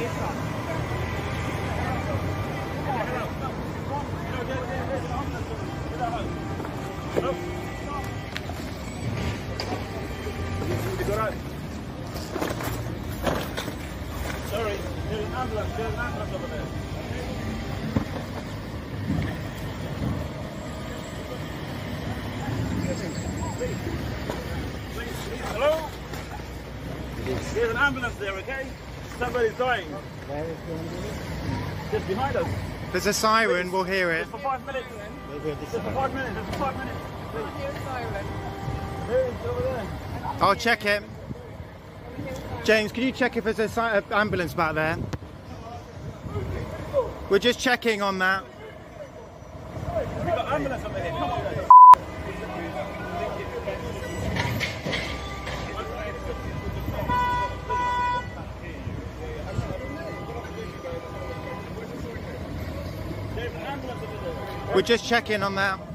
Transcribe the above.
Sorry, there's an ambulance over there. Hello? There's an ambulance there, okay? Somebody's dying. Where is the ambulance? Just behind us. There's a siren, we'll hear it. Just for 5 minutes. Just for 5 minutes, just for 5 minutes. I hear a siren. There it is, over there. I'll check it. James, can you check if there's an ambulance back there? We're just checking on that. We've got ambulance over here, come on guys. We're just checking on that.